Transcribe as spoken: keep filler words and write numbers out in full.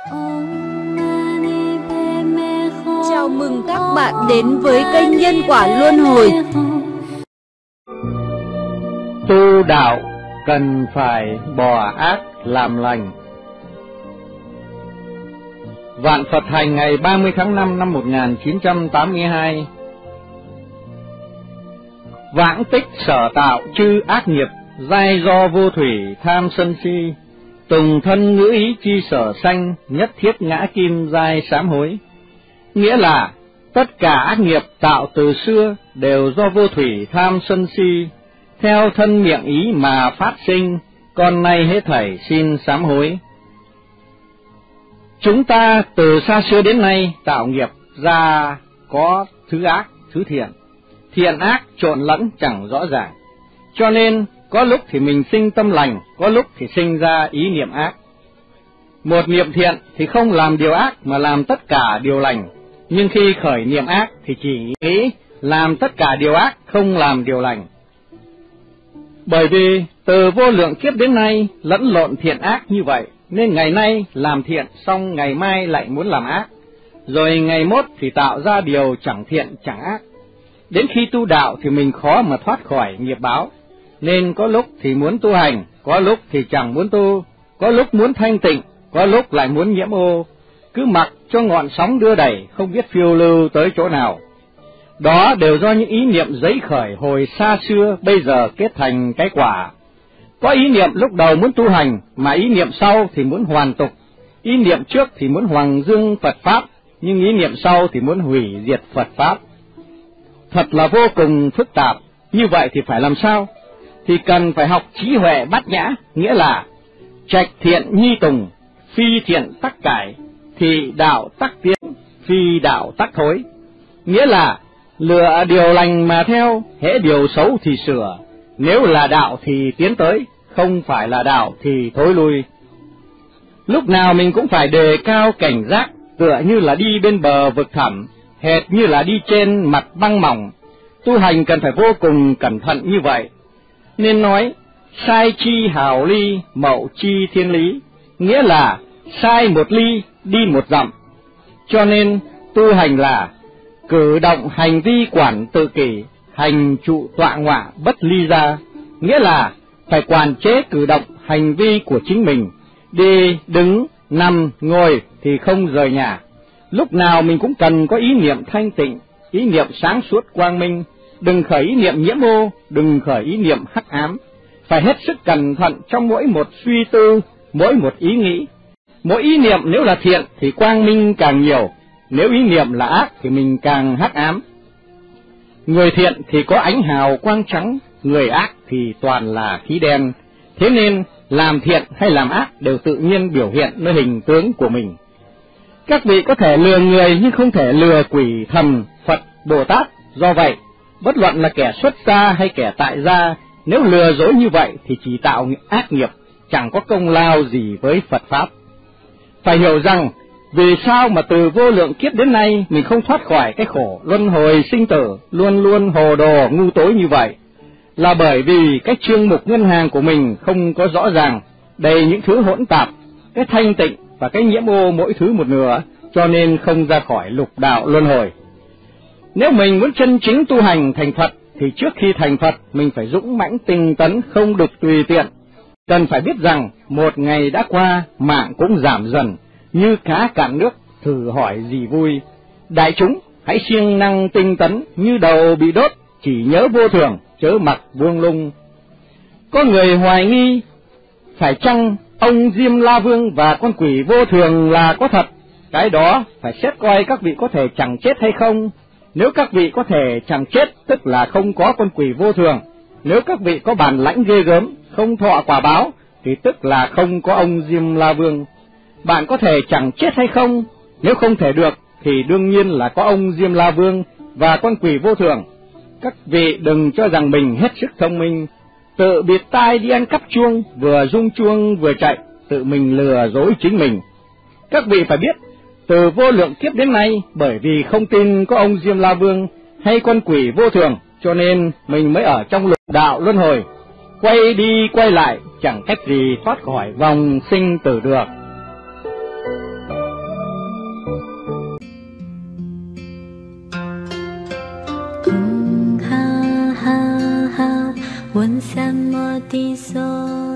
Chào mừng các bạn đến với kênh Nhân Quả Luân Hồi. Tu đạo cần phải bỏ ác làm lành. Vạn Phật hành ngày ba mươi tháng năm năm một nghìn chín trăm tám mươi hai. Vãng tích sở tạo chư ác nghiệp, giai do vô thủy tham sân si, tùng thân ngữ ý chi sở sanh, nhất thiết ngã kim giai sám hối. Nghĩa là tất cả ác nghiệp tạo từ xưa đều do vô thủy tham sân si, theo thân miệng ý mà phát sinh, con nay hết thảy xin sám hối. Chúng ta từ xa xưa đến nay tạo nghiệp ra có thứ ác, thứ thiện, thiện ác trộn lẫn chẳng rõ ràng, cho nên có lúc thì mình sinh tâm lành, có lúc thì sinh ra ý niệm ác. Một niệm thiện thì không làm điều ác mà làm tất cả điều lành, nhưng khi khởi niệm ác thì chỉ nghĩ làm tất cả điều ác, không làm điều lành. Bởi vì từ vô lượng kiếp đến nay lẫn lộn thiện ác như vậy, nên ngày nay làm thiện xong ngày mai lại muốn làm ác, rồi ngày mốt thì tạo ra điều chẳng thiện chẳng ác. Đến khi tu đạo thì mình khó mà thoát khỏi nghiệp báo, nên có lúc thì muốn tu hành, có lúc thì chẳng muốn tu, có lúc muốn thanh tịnh, có lúc lại muốn nhiễm ô, cứ mặc cho ngọn sóng đưa đẩy, không biết phiêu lưu tới chỗ nào. Đó đều do những ý niệm giấy khởi hồi xa xưa bây giờ kết thành cái quả. Có ý niệm lúc đầu muốn tu hành, mà ý niệm sau thì muốn hoàn tục, ý niệm trước thì muốn hoàng dương Phật Pháp, nhưng ý niệm sau thì muốn hủy diệt Phật Pháp. Thật là vô cùng phức tạp. Như vậy thì phải làm sao? Thì cần phải học trí huệ bát nhã, nghĩa là trạch thiện nhi tùng, phi thiện tắc cải, thì đạo tắc tiến, phi đạo tắc thối. Nghĩa là lựa điều lành mà theo, hễ điều xấu thì sửa, nếu là đạo thì tiến tới, không phải là đạo thì thối lui. Lúc nào mình cũng phải đề cao cảnh giác, tựa như là đi bên bờ vực thẳm, hệt như là đi trên mặt băng mỏng. Tu hành cần phải vô cùng cẩn thận như vậy. Nên nói sai chi hào ly, mậu chi thiên lý, nghĩa là sai một ly, đi một dặm. Cho nên tu hành là cử động hành vi quản tự kỷ, hành trụ tọa ngọa bất ly ra, nghĩa là phải quản chế cử động hành vi của chính mình, đi, đứng, nằm, ngồi thì không rời nhà. Lúc nào mình cũng cần có ý niệm thanh tịnh, ý niệm sáng suốt quang minh, đừng khởi ý niệm nhiễm ô, đừng khởi ý niệm hắc ám. Phải hết sức cẩn thận trong mỗi một suy tư, mỗi một ý nghĩ. Mỗi ý niệm nếu là thiện thì quang minh càng nhiều, nếu ý niệm là ác thì mình càng hắc ám. Người thiện thì có ánh hào quang trắng, người ác thì toàn là khí đen. Thế nên làm thiện hay làm ác đều tự nhiên biểu hiện nơi hình tướng của mình. Các vị có thể lừa người nhưng không thể lừa quỷ thần, Phật, Bồ Tát. Do vậy, bất luận là kẻ xuất gia hay kẻ tại gia, nếu lừa dối như vậy thì chỉ tạo ác nghiệp, chẳng có công lao gì với Phật Pháp. Phải hiểu rằng, vì sao mà từ vô lượng kiếp đến nay mình không thoát khỏi cái khổ luân hồi sinh tử, luôn luôn hồ đồ ngu tối như vậy, là bởi vì cái chương mục ngân hàng của mình không có rõ ràng, đầy những thứ hỗn tạp, cái thanh tịnh và cái nhiễm ô mỗi thứ một nửa, cho nên không ra khỏi lục đạo luân hồi. Nếu mình muốn chân chính tu hành thành Phật, thì trước khi thành Phật mình phải dũng mãnh tinh tấn, không được tùy tiện. Cần phải biết rằng một ngày đã qua, mạng cũng giảm dần, như cá cạn nước, thử hỏi gì vui. Đại chúng hãy siêng năng tinh tấn, như đầu bị đốt, chỉ nhớ vô thường, chớ mặc buông lung. Có người hoài nghi, phải chăng ông Diêm La Vương và con quỷ vô thường là có thật? Cái đó phải xét coi các vị có thể chẳng chết hay không. Nếu các vị có thể chẳng chết, tức là không có con quỷ vô thường. Nếu các vị có bản lãnh ghê gớm, không thọ quả báo, thì tức là không có ông Diêm La Vương. Bạn có thể chẳng chết hay không? Nếu không thể được, thì đương nhiên là có ông Diêm La Vương và con quỷ vô thường. Các vị đừng cho rằng mình hết sức thông minh, tự bịt tai đi ăn cắp chuông, vừa rung chuông vừa chạy, tự mình lừa dối chính mình. Các vị phải biết, từ vô lượng kiếp đến nay, bởi vì không tin có ông Diêm La Vương hay con quỷ vô thường, cho nên mình mới ở trong lục đạo luân hồi, quay đi quay lại, chẳng cách gì thoát khỏi vòng sinh tử được. 问什么的说？